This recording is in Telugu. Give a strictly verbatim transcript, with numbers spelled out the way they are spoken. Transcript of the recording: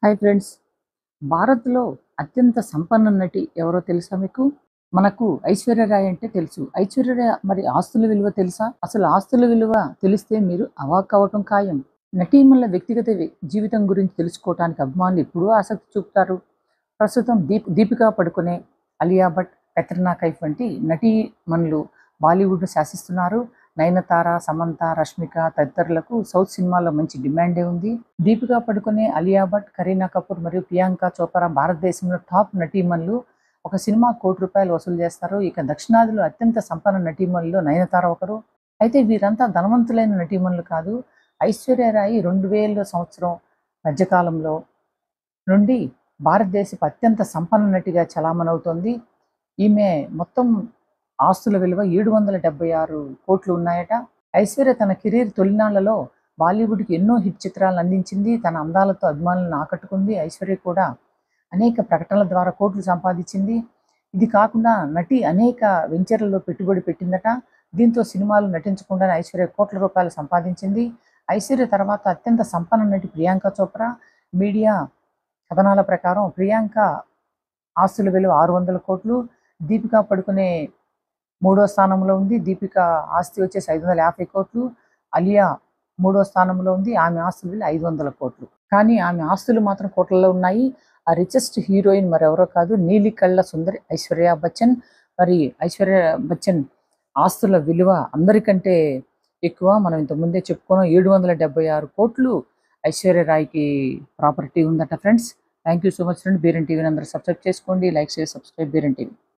Hi friends. భారత్‌లో అత్యంత సంపన్న నటి ఎవరో తెలుసా మీకు? మనకు ఐశ్వర్య రాయ్ అంటే తెలుసు. ఐశ్వర్య రాయ్ మరి ఆస్తుల విలువ తెలుసా? అసలు ఆస్తుల విలువ తెలిస్తే మీరు అవాక్కవ్వటం ఖాయం. నటీమణుల వ్యక్తిగత వి జీవితం గురించి తెలుసుకోవటానికి అభిమానులు ఎప్పుడూ ఆసక్తి చూపుతారు. ప్రస్తుతం దీప్ దీపికా పడుకొనె, అలియా భట్, కత్రినా కైఫ్ వంటి నటీమణులు బాలీవుడ్‌ను శాసిస్తున్నారు. నయనతార, సమంత, రష్మిక తదితరులకు సౌత్ సినిమాల్లో మంచి డిమాండే ఉంది. దీపికా పడుకొనె, అలియా భట్, కరీనా కపూర్ మరియు ప్రియాంక చోప్రా భారతదేశంలో టాప్ నటీమణులు. ఒక సినిమా కోటి రూపాయలు వసూలు చేస్తారు. ఇక దక్షిణాదిలో అత్యంత సంపన్న నటీమణుల్లో నయనతార ఒకరు. అయితే వీరంతా ధనవంతులైన నటీమణులు కాదు. ఐశ్వర్య రాయ్ రెండు వేల సంవత్సరం మధ్యకాలంలో నుండి భారతదేశపు అత్యంత సంపన్న నటిగా చలామణవుతోంది. ఈమె మొత్తం ఆస్తుల విలువ ఏడు వందల డెబ్బై ఆరు కోట్లు ఉన్నాయట. ఐశ్వర్య తన కెరీర్ తొలినాళ్లలో బాలీవుడ్కి ఎన్నో హిట్ చిత్రాలను అందించింది. తన అందాలతో అభిమానులను ఆకట్టుకుంది. ఐశ్వర్య కూడా అనేక ప్రకటనల ద్వారా కోట్లు సంపాదించింది. ఇది కాకుండా నటి అనేక వెంచర్లలో పెట్టుబడి పెట్టిందట. దీంతో సినిమాలు నటించకుండానే ఐశ్వర్య కోట్ల రూపాయలు సంపాదించింది. ఐశ్వర్య తర్వాత అత్యంత సంపన్న నటి ప్రియాంక చోప్రా. మీడియా కథనాల ప్రకారం ప్రియాంక ఆస్తుల విలువ ఆరు వందల కోట్లు. దీపికా పడుకొనె మూడో స్థానంలో ఉంది. దీపిక ఆస్తి వచ్చేసి ఐదు వందల యాభై కోట్లు. అలియా మూడో స్థానంలో ఉంది. ఆమె ఆస్తుల విలువ ఐదు వందల కోట్లు. కానీ ఆమె ఆస్తులు మాత్రం కోట్లలో ఉన్నాయి. ఆ రిచెస్ట్ హీరోయిన్ మరెవరో కాదు, నీలి కళ్ళ సుందరి ఐశ్వర్య బచ్చన్. మరి ఐశ్వర్య బచ్చన్ ఆస్తుల విలువ అందరికంటే ఎక్కువ. మనం ఇంతకుముందే చెప్పుకున్నాం, ఏడు వందల డెబ్బై ఆరు కోట్లు ఐశ్వర్య రాయ్కి ప్రాపర్టీ ఉందట friends. Thank you so much friend. బీరన్ టీవీని అందరూ సబ్స్క్రైబ్ చేసుకోండి, లైక్ చేసి సబ్స్క్రైబ్ బీరన్ టీవీ.